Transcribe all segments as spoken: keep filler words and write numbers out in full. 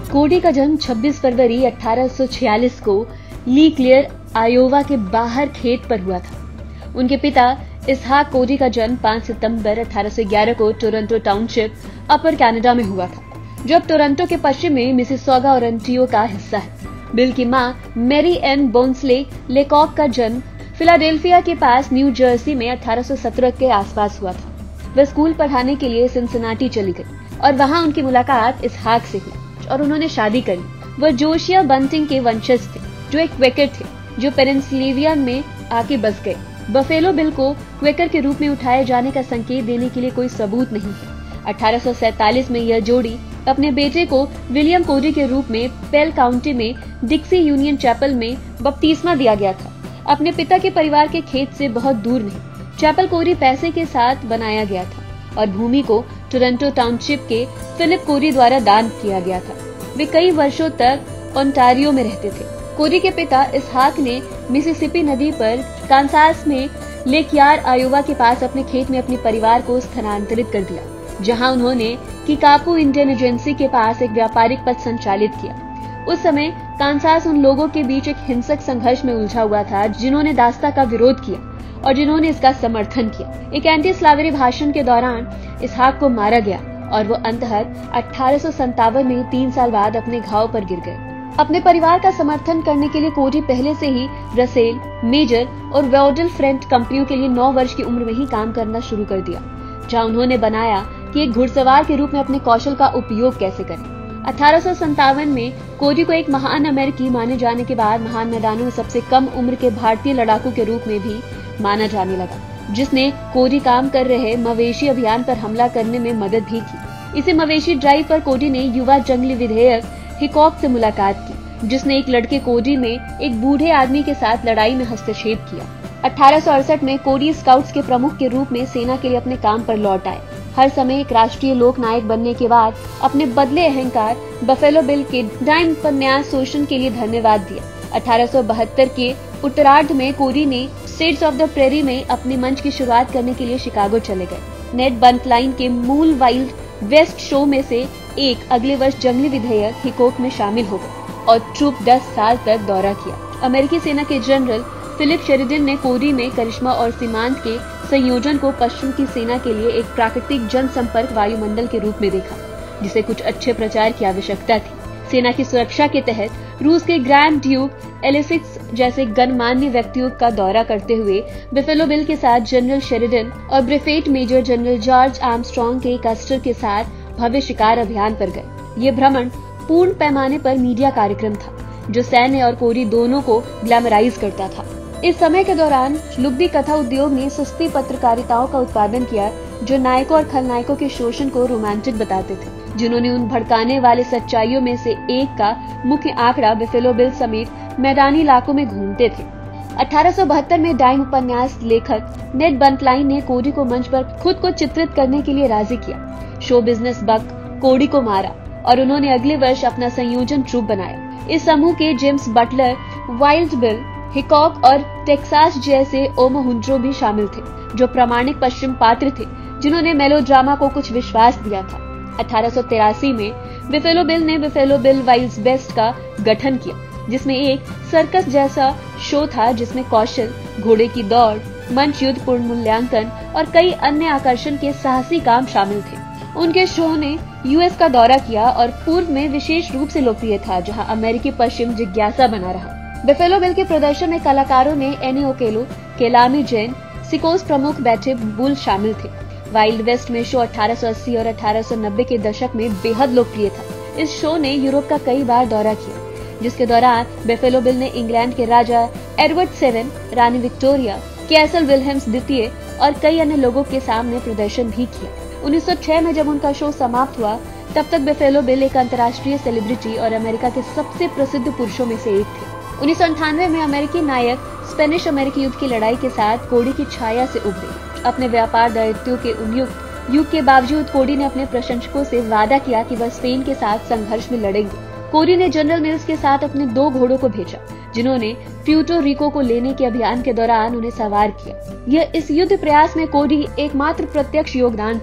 कोडी का जन्म छब्बीस फरवरी अठारह सौ छियालीस को ली क्लियर, आयोवा के बाहर खेत पर हुआ था। उनके पिता इसहाक कोडी का जन्म पाँच सितंबर अठारह सौ ग्यारह को टोरंटो टाउनशिप, अपर कनाडा में हुआ था, जो अब टोरंटो के पश्चिम में मिसिसॉगा और ओंटारियो का हिस्सा है। बिल की मां मैरी एन बोन्सले लेकॉक का जन्म फिलाडेल्फिया के पास न्यू जर्सी में अठारह सौ सत्रह के आसपास हुआ था। वह स्कूल पढ़ाने के लिए सिंसिनाटी चली गई और वहां उनकी मुलाकात इसहाक से हुई और उन्होंने शादी कर ली। वह जोशिया बंटिंग के वंशज थे, जो एक क्वेकर थे, जो पेनिनसिल्वेनिया में आके बस गए। बफेलो बिल को क्वेकर के रूप में उठाए जाने का संकेत देने के लिए कोई सबूत नहीं है। अठारह सौ सैतालीस में यह जोड़ी अपने बेटे को विलियम कोडी के रूप में पेल काउंटी में डिक्सी यूनियन चैपल में बपतिस्मा दिया गया था। अपने पिता के परिवार के खेत से बहुत दूर नहीं, चैपल कोडी पैसे के साथ बनाया गया था और भूमि को टोरंटो टाउनशिप के फिलिप कोडी द्वारा दान किया गया था। वे कई वर्षों तक ओंटारियो में रहते थे। कोडी के पिता इसहाक ने मिसिसिपी नदी पर कांसास में लेकयार्ड, आयोवा के पास अपने खेत में अपने परिवार को स्थानांतरित कर दिया, जहां उन्होंने किकापू इंडियन एजेंसी के पास एक व्यापारिक पद संचालित किया। उस समय कांसास उन लोगों के बीच एक हिंसक संघर्ष में उलझा हुआ था जिन्होंने दास्ता का विरोध किया और जिन्होंने इसका समर्थन किया। एक एंटी स्लावेरी भाषण के दौरान इसहाक को मारा गया और वो अंततः अठारह सौ संतावन में तीन साल बाद अपने घाव पर गिर गए। अपने परिवार का समर्थन करने के लिए कोडी पहले से ही रसेल, मेजर और वेडल फ्रेंट कंपनियों के लिए नौ वर्ष की उम्र में ही काम करना शुरू कर दिया, जहां उन्होंने बनाया कि एक घुड़सवार के रूप में अपने कौशल का उपयोग कैसे करें। अठारह सौ संतावन में कोडी को एक महान अमेरिकी माने जाने के बाद महान मैदानों में सबसे कम उम्र के भारतीय लड़ाकू के रूप में भी माना जाने लगा, जिसने कोडी काम कर रहे मवेशी अभियान पर हमला करने में मदद भी की। इसी मवेशी ड्राइव पर कोडी ने युवा जंगली विधायक हिकॉक से मुलाकात की, जिसने एक लड़के कोडी में एक बूढ़े आदमी के साथ लड़ाई में हस्तक्षेप किया। अठारह सौ अड़सठ में कोडी स्काउट्स के प्रमुख के रूप में सेना के लिए अपने काम पर लौट आए। हर समय एक राष्ट्रीय लोक नायक बनने के बाद अपने बदले अहंकार बफेलो बिल के डाइम उपन्यास शोषण के लिए धन्यवाद दिया। अठारह सौ बहत्तर के उत्तरार्ध में कोडी ने स्टेट्स ऑफ द प्रेरी में अपने मंच की शुरुआत करने के लिए शिकागो चले गए। नेड बंटलाइन के मूल वाइल्ड वेस्ट शो में से एक अगले वर्ष जंगली विधायक हिकॉक में शामिल हो गए और ट्रूप दस साल तक दौरा किया। अमेरिकी सेना के जनरल फिलिप शेरिडन ने कोडी में करिश्मा और सीमांत के संयोजन को पश्चिम की सेना के लिए एक प्राकृतिक जनसंपर्क वायुमंडल के रूप में देखा, जिसे कुछ अच्छे प्रचार की आवश्यकता थी। सेना की सुरक्षा के तहत रूस के ग्रैंड ड्यूक एलिसिक्स जैसे गणमान्य व्यक्तियों का दौरा करते हुए बफेलो बिल के साथ जनरल शेरिडन और brigadier major general George Armstrong के कस्टर के साथ भव्य शिकार अभियान पर गए। ये भ्रमण पूर्ण पैमाने पर मीडिया कार्यक्रम था, जो सैन्य और कोडी दोनों को ग्लैमराइज करता था। इस समय के दौरान लुगदी कथा उद्योग ने सस्ती पत्रकारिताओं का उत्पादन किया, जो नायकों और खलनायकों के शोषण को रोमांटिक बताते थे, जिन्होंने उन भड़काने वाले सच्चाइयों में से एक का मुख्य आंकड़ा बफेलो बिल समेत मैदानी इलाकों में घूमते थे। अठारह सौ बहत्तर में डाइम उपन्यास लेखक नेड बंटलाइन ने कोडी को मंच पर खुद को चित्रित करने के लिए राजी किया। शो बिजनेस बक कोडी को मारा और उन्होंने अगले वर्ष अपना संयोजन ट्रूप बनाया। इस समूह के James Butler, Wild Bill, Hickok और टेक्सास जैसे ओमोहुंड्रो भी शामिल थे, जो प्रामाणिक पश्चिम पात्र थे, जिन्होंने मेलोड्रामा को कुछ विश्वास दिया था। अठारह सौ तिरासी में बफेलो बिल ने बफेलो बिल वाइल्ड्स बेस्ट का गठन किया, जिसमें एक सर्कस जैसा शो था, जिसमें कौशल, घोड़े की दौड़, मंच युद्ध, पूर्ण मूल्यांकन और कई अन्य आकर्षण के साहसी काम शामिल थे। उनके शो ने यूएस का दौरा किया और पूर्व में विशेष रूप से लोकप्रिय था, जहां अमेरिकी पश्चिम जिज्ञासा बना रहा। बफेलो बिल के प्रदर्शन में कलाकारों में एनी ओकेलो, केलामी जैन, सिकोस प्रमुख बैठे बुल शामिल थे। वाइल्ड वेस्ट में शो अठारह सौ अस्सी और अठारह सौ नब्बे के दशक में बेहद लोकप्रिय था। इस शो ने यूरोप का कई बार दौरा किया, जिसके दौरान बफेलो बिल ने इंग्लैंड के राजा एडवर्ड सेवन, रानी विक्टोरिया, कैसल विल्हेम्स द्वितीय और कई अन्य लोगों के सामने प्रदर्शन भी किया। उन्नीस सौ छह में जब उनका शो समाप्त हुआ, तब तक बफेलो बिल एक अंतर्राष्ट्रीय सेलिब्रिटी और अमेरिका के सबसे प्रसिद्ध पुरुषों में से एक थे। उन्नीस सौ अंठानवे में अमेरिकी नायक स्पेनिश अमेरिकी युद्ध की लड़ाई के साथ कोडी की छाया से उभरे। अपने व्यापार दायित्वों के उन्युक्त युग के बावजूद कोडी ने अपने प्रशंसकों से वादा किया कि वह स्पेन के साथ संघर्ष में लड़ेंगे। कोडी ने जनरल मिल्स के साथ अपने दो घोड़ों को भेजा, जिन्होंने प्यूर्टो रिको को लेने के अभियान के दौरान उन्हें सवार किया। यह इस युद्ध प्रयास में कोडी एकमात्र प्रत्यक्ष योगदान था।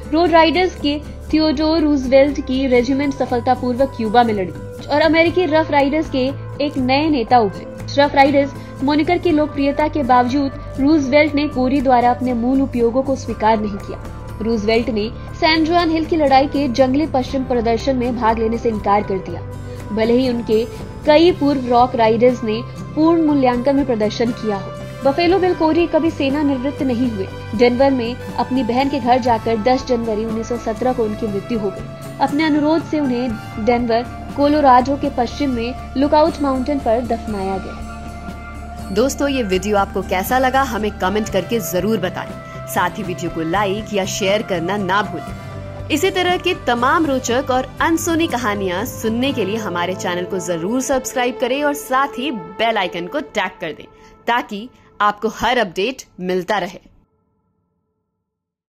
रोड राइडर्स के थियोडोर रूजवेल्ट की रेजिमेंट सफलतापूर्वक क्यूबा में लड़ी और अमेरिकी रफ राइडर्स के एक नए नेता उभरे। रफ राइडर्स मोनिकर की लोकप्रियता के बावजूद रूजवेल्ट ने कोरी द्वारा अपने मूल उपयोगों को स्वीकार नहीं किया। रूजवेल्ट ने सैन जुआन हिल की लड़ाई के जंगली पश्चिम प्रदर्शन में भाग लेने से इनकार कर दिया। भले ही उनके कई पूर्व रॉक राइडर्स ने पूर्ण मूल्यांकन में प्रदर्शन किया हो, बफेलो बिल कोरी कभी सेना निवृत्त नहीं हुए। डेनवर में अपनी बहन के घर जाकर दस जनवरी उन्नीस सौ सत्रह को उनकी मृत्यु हो गई। अपने अनुरोध से उन्हें डेनवर कोलोराडो के पश्चिम में लुकआउट माउंटेन पर दफनाया गया। दोस्तों, ये वीडियो आपको कैसा लगा हमें कमेंट करके जरूर बताएं। साथ ही वीडियो को लाइक या शेयर करना ना भूलें। इसी तरह के तमाम रोचक और अनसुनी कहानियां सुनने के लिए हमारे चैनल को जरूर सब्सक्राइब करें और साथ ही बेल आइकन को टैप कर दें ताकि आपको हर अपडेट मिलता रहे।